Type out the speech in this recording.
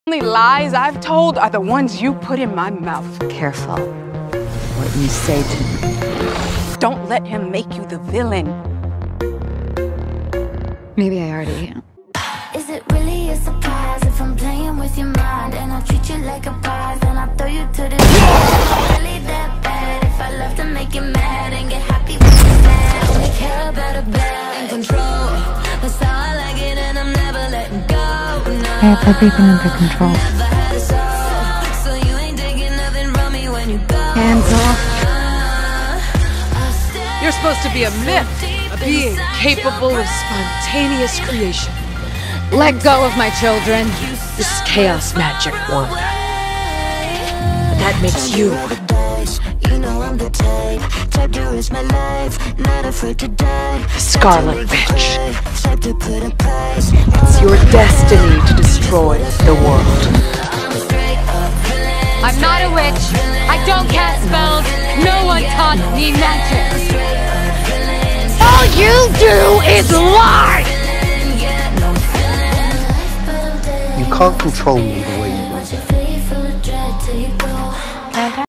only lies I've told are the ones you put in my mouth. Careful what you say to me. Don't let him make you the villain. Maybe I already am. Is it really a surprise if I'm playing with your mind and I treat you like a prize, then I throw you to the side? Really that bad if I love to make you mad and get happy when you're sad. Only care about a bad in control. That's how I like it and I'm never letting go. No, I have everything under control. never had a soul, so you ain't taking nothing from me when you go. Hands off. You're supposed to be a myth, a being capable of spontaneous creation. Let go of my children. This is chaos magic, Wanda. That makes you. You know I'm the type to risk my life, not afraid to die. Scarlet Witch. Type to put a price. It's your destiny to destroy the world. I'm not a witch. I don't cast spells. No one taught me magic. All you do is lie! You can't control me the way you do.